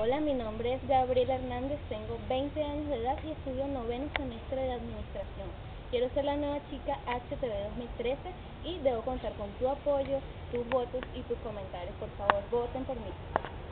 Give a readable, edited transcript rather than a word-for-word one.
Hola, mi nombre es Gabriela Hernández, tengo 20 años de edad y estudio noveno semestre de Administración. Quiero ser la nueva chica HTV 2013 y debo contar con tu apoyo, tus votos y tus comentarios. Por favor, voten por mí.